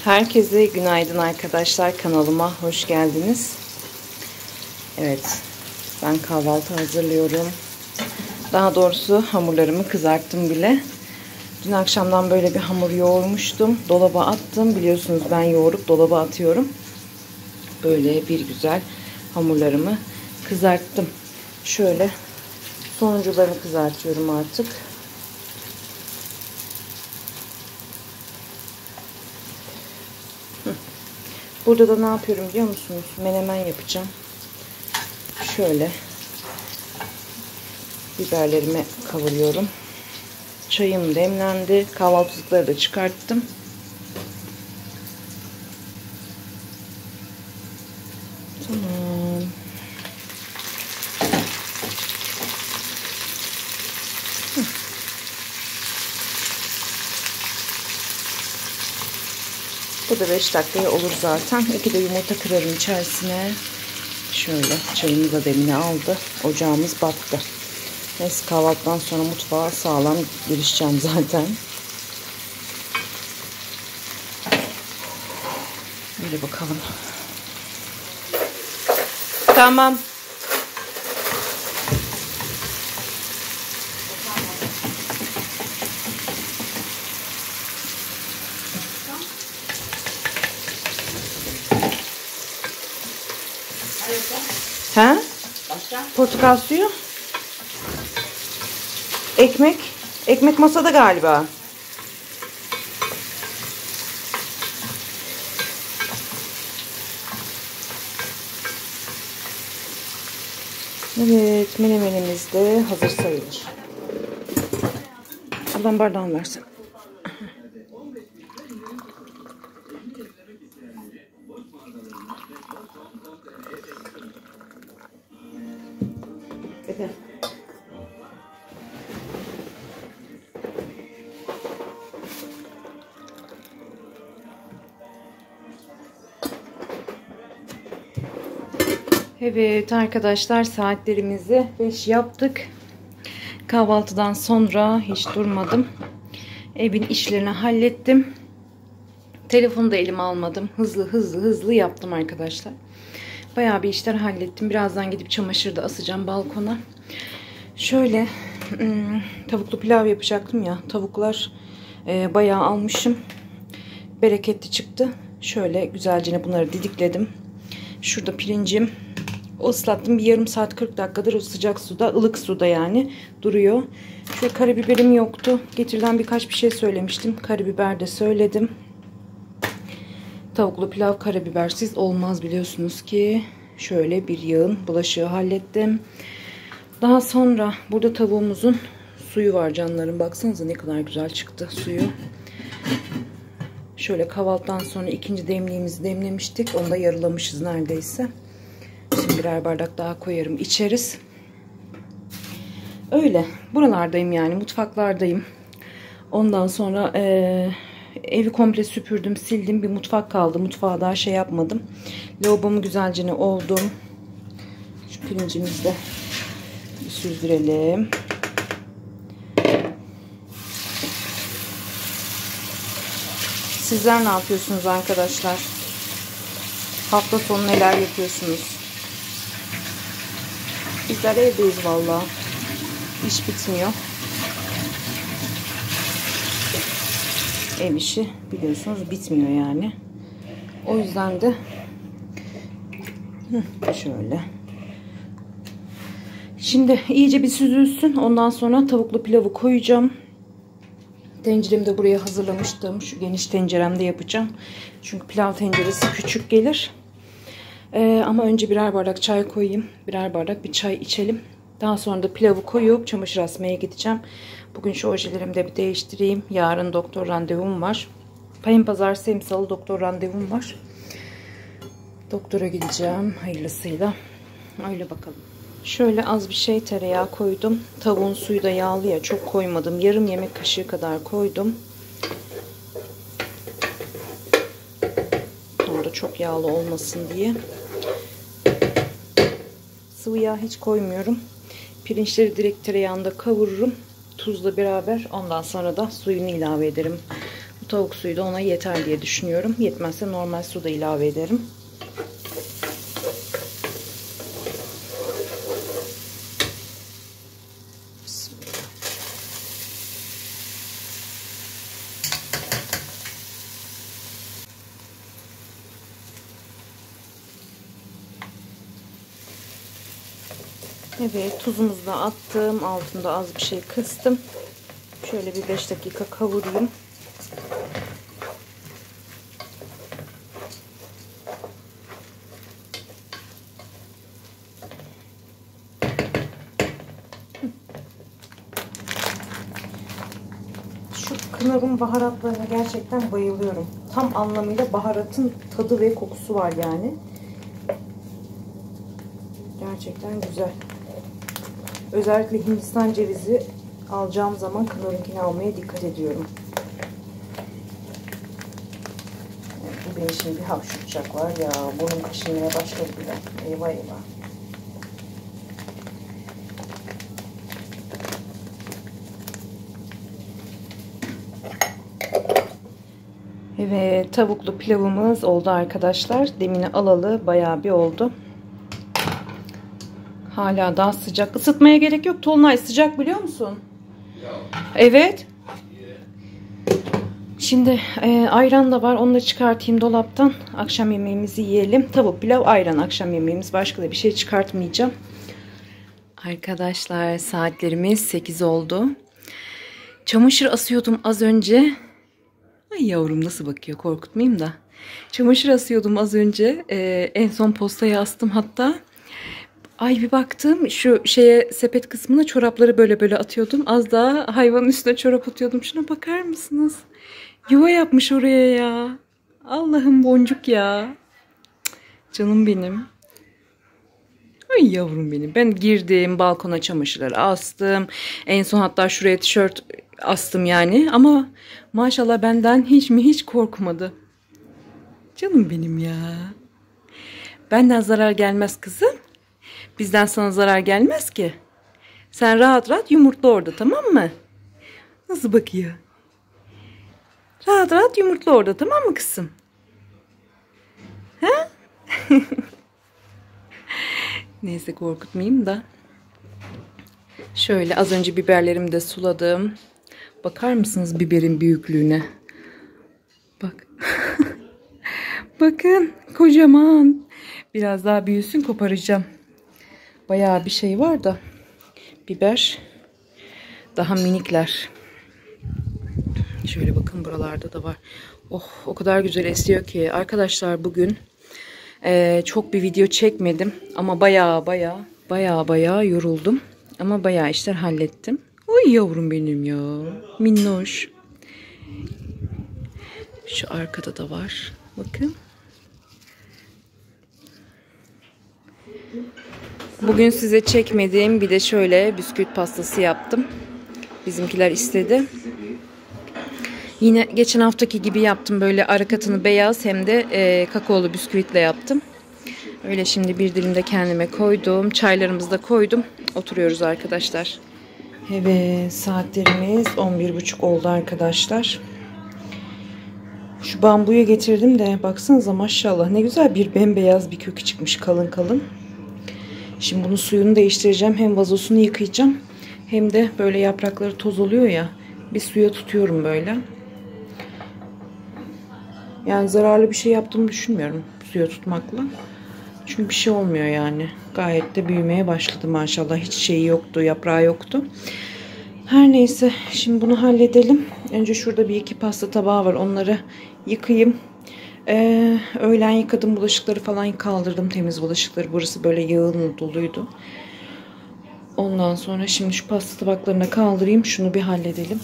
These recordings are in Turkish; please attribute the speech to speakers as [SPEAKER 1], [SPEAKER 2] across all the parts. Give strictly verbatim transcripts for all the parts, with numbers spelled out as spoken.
[SPEAKER 1] Herkese günaydın arkadaşlar, kanalıma hoş geldiniz. Evet, ben kahvaltı hazırlıyorum. Daha doğrusu hamurlarımı kızarttım bile. Dün akşamdan böyle bir hamur yoğurmuştum, dolaba attım. Biliyorsunuz ben yoğurup dolaba atıyorum. Böyle bir güzel hamurlarımı kızarttım. Şöyle sonuncularını kızartıyorum artık. Burada da ne yapıyorum biliyor musunuz? Menemen yapacağım. Şöyle biberlerimi kavuruyorum. Çayım demlendi. Kahvaltılıkları da çıkarttım. Tamam. Bu da beş dakikaya olur zaten. İki de yumurta kırarım içerisine. Şöyle çayımız da demini aldı. Ocağımız battı. Neyse, kahvaltıdan sonra mutfağa sağlam girişeceğim zaten. Böyle bakalım. Tamam. He? Başka? Portakal suyu. Ekmek. Ekmek masada galiba. Evet, menemenimiz de hazır sayılır. Ablam bardağını versin. Evet. Evet arkadaşlar, saatlerimizi beş yaptık. Kahvaltıdan sonra hiç durmadım. Evin işlerini hallettim. Telefonu da elime almadım. Hızlı hızlı hızlı yaptım arkadaşlar. Bayağı bir işler hallettim. Birazdan gidip çamaşırı da asacağım balkona. Şöyle ım, tavuklu pilav yapacaktım ya. Tavuklar e, bayağı almışım. Bereketli çıktı. Şöyle güzelce bunları didikledim. Şurada pirincim. O ıslattım. Bir yarım saat kırk dakikadır o sıcak suda, ılık suda yani duruyor. Şöyle karabiberim yoktu. Getirden birkaç bir şey söylemiştim. Karabiber de söyledim. Tavuklu pilav karabibersiz olmaz biliyorsunuz ki. Şöyle bir yağın bulaşığı hallettim. Daha sonra burada tavuğumuzun suyu var canlarım. Baksanıza ne kadar güzel çıktı suyu. Şöyle kahvaltıdan sonra ikinci demliğimizi demlemiştik. Onu da yarılamışız neredeyse. Şimdi birer bardak daha koyarım, içeriz. Öyle. Buralardayım yani. Mutfaklardayım. Ondan sonra e, evi komple süpürdüm, sildim. Bir mutfak kaldı. Mutfağa daha şey yapmadım. Lavabomu güzelce oldum. Şu pirincimizi de bir süzdürelim. Sizler ne yapıyorsunuz arkadaşlar? Hafta sonu neler yapıyorsunuz? Bizler evdeyiz vallahi. İş bitmiyor. Ev işi biliyorsunuz bitmiyor yani. O yüzden de şöyle. Şimdi iyice bir süzülsün. Ondan sonra tavuklu pilavı koyacağım. Tenceremi de buraya hazırlamıştım. Şu geniş tenceremde yapacağım. Çünkü pilav tenceresi küçük gelir. Ee, ama önce birer bardak çay koyayım. Birer bardak bir çay içelim. Daha sonra da pilavı koyup çamaşır asmaya gideceğim. Bugün şu ojelerimi de bir değiştireyim. Yarın doktor randevum var. Pazar salı doktor randevum var. Doktora gideceğim hayırlısıyla. Öyle bakalım. Şöyle az bir şey tereyağı koydum. Tavuğun suyu da yağlı ya, çok koymadım. Yarım yemek kaşığı kadar koydum. Orada çok yağlı olmasın diye. Sıvı yağ hiç koymuyorum. Pirinçleri direkt tereyağında kavururum. Tuzla beraber. Ondan sonra da suyunu ilave ederim. Bu Tavuk suyu da ona yeter diye düşünüyorum. Yetmezse normal su da ilave ederim. Evet, tuzumuzu da attım. Altında az bir şey kıstım. Şöyle bir beş dakika kavurayım. Şu kınavın baharatlarına gerçekten bayılıyorum. Tam anlamıyla baharatın tadı ve kokusu var yani. Gerçekten güzel. Özellikle Hindistan cevizi alacağım zaman kınavunkini almaya dikkat ediyorum. Evet, bu beni şimdi bir hapşuracak var ya. Burnum kaşınmaya başladı bile. Eyvah eyvah. Evet, tavuklu pilavımız oldu arkadaşlar. Demini alalı bayağı bir oldu. Hala daha sıcak. Isıtmaya gerek yok. Tolunay sıcak biliyor musun? Evet. Şimdi e, ayran da var. Onu da çıkartayım dolaptan. Akşam yemeğimizi yiyelim. Tavuk, pilav, ayran akşam yemeğimiz. Başka da bir şey çıkartmayacağım. Arkadaşlar saatlerimiz sekiz oldu. Çamaşır asıyordum az önce. Ay yavrum nasıl bakıyor, korkutmayayım da. Çamaşır asıyordum az önce. E, en son postaya astım hatta. Ay bir baktım şu şeye, sepet kısmına çorapları böyle böyle atıyordum. Az daha hayvanın üstüne çorap atıyordum. Şuna bakar mısınız? Yuva yapmış oraya ya. Allah'ım boncuk ya. Canım benim. Ay yavrum benim. Ben girdim balkona, çamaşırları astım. En son hatta şuraya tişört astım yani. Ama maşallah benden hiç mi hiç korkmadı. Canım benim ya. Benden zarar gelmez kızım. Bizden sana zarar gelmez ki. Sen rahat rahat yumurtla orada, tamam mı? Nasıl bakıyor? Rahat rahat yumurtla orada, tamam mı kızım? Ha? Neyse korkutmayayım da. Şöyle az önce biberlerimi de suladım. Bakar mısınız biberin büyüklüğüne? Bak. Bakın kocaman. Biraz daha büyüsün, koparacağım. Bayağı bir şey var da. Biber. Daha minikler. Şöyle bakın buralarda da var. Oh o kadar güzel esiyor ki. Arkadaşlar bugün e, çok bir video çekmedim. Ama bayağı bayağı bayağı bayağı yoruldum. Ama bayağı işler hallettim. Oy yavrum benim ya. Minnoş. Şu arkada da var. Bakın. Bugün size çekmediğim bir de şöyle bisküvit pastası yaptım. Bizimkiler istedi. Yine geçen haftaki gibi yaptım. Böyle ara katını beyaz hem de e, kakaolu bisküvitle yaptım. Öyle şimdi bir dilim de kendime koydum. Çaylarımızı da koydum. Oturuyoruz arkadaşlar. Evet saatlerimiz on bir buçuk oldu arkadaşlar. Şu bambuyu getirdim de baksanıza maşallah ne güzel bir bembeyaz bir kökü çıkmış kalın kalın. Şimdi bunun suyunu değiştireceğim. Hem vazosunu yıkayacağım. Hem de böyle yaprakları toz oluyor ya. Bir suya tutuyorum böyle. Yani zararlı bir şey yaptığımı düşünmüyorum suya tutmakla. Çünkü bir şey olmuyor yani. Gayet de büyümeye başladı maşallah. Hiç şeyi yoktu, yaprağı yoktu. Her neyse şimdi bunu halledelim. Önce şurada bir iki pasta tabağı var. Onları yıkayayım. Ee, öğlen yıkadım bulaşıkları falan, kaldırdım temiz bulaşıkları. Burası böyle yağınla doluydu. Ondan sonra şimdi şu pasta tabaklarına kaldırayım. Şunu bir halledelim.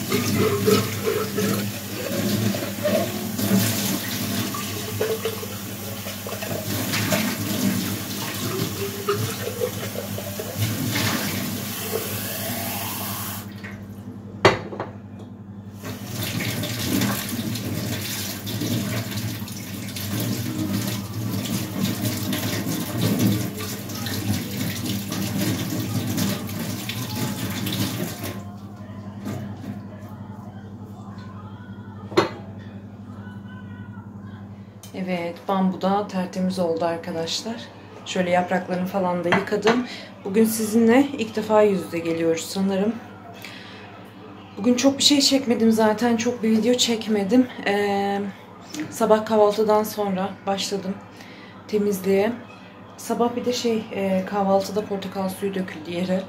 [SPEAKER 1] Evet, bambu da tertemiz oldu arkadaşlar. Şöyle yapraklarını falan da yıkadım. Bugün sizinle ilk defa yüz yüze geliyoruz sanırım. Bugün çok bir şey çekmedim zaten. Çok bir video çekmedim. Ee, sabah kahvaltıdan sonra başladım temizliğe. Sabah bir de şey e, kahvaltıda portakal suyu döküldü yere.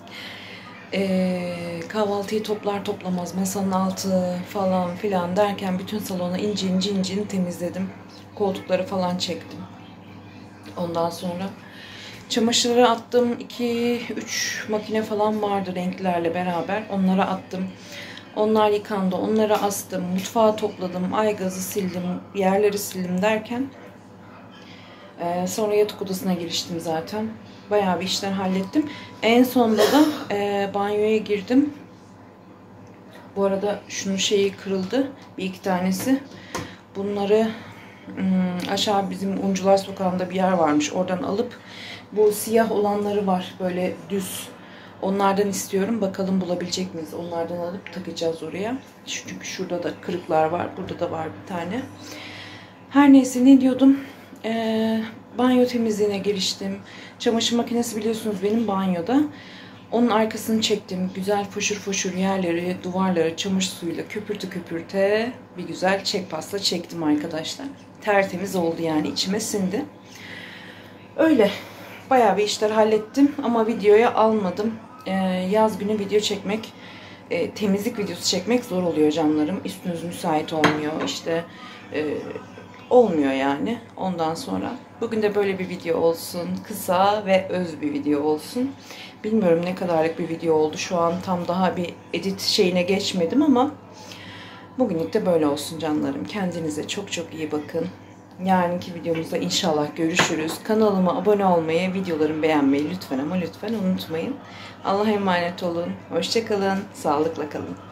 [SPEAKER 1] Ee, kahvaltıyı toplar toplamaz masanın altı falan filan derken bütün salonu inci inci inci temizledim. Koltukları falan çektim. Ondan sonra çamaşırları attım. iki üç makine falan vardı renklerle beraber. Onlara attım. Onlar yıkandı. Onları astım. Mutfağı topladım. Aygazı sildim. Yerleri sildim derken e, sonra yatak odasına giriştim zaten. Bayağı bir işler hallettim. En sonunda da e, banyoya girdim. Bu arada şunun şeyi kırıldı. Bir iki tanesi. Bunları Hmm, aşağı bizim Uncular Sokağı'nda bir yer varmış. Oradan alıp bu siyah olanları var. Böyle düz. Onlardan istiyorum. Bakalım bulabilecek miyiz? Onlardan alıp takacağız oraya. Çünkü şurada da kırıklar var. Burada da var bir tane. Her neyse ne diyordum? Ee, banyo temizliğine giriştim. Çamaşır makinesi biliyorsunuz benim banyoda. Onun arkasını çektim. Güzel foşur foşur yerleri, duvarları çamaşır suyuyla köpürtü köpürte bir güzel çek pasta çektim arkadaşlar. Tertemiz oldu yani, içime sindi. Öyle bayağı bir işler hallettim ama videoya almadım. Ee, yaz günü video çekmek, e, temizlik videosu çekmek zor oluyor canlarım. Üstünüz müsait olmuyor işte. E, olmuyor yani. Ondan sonra bugün de böyle bir video olsun. Kısa ve öz bir video olsun. Bilmiyorum ne kadarlık bir video oldu. Şu an tam daha bir edit şeyine geçmedim ama bugünlük de böyle olsun canlarım. Kendinize çok çok iyi bakın. Yarınki videomuzda inşallah görüşürüz. Kanalıma abone olmayı, videolarımı beğenmeyi lütfen ama lütfen unutmayın. Allah'a emanet olun. Hoşça kalın. Sağlıkla kalın.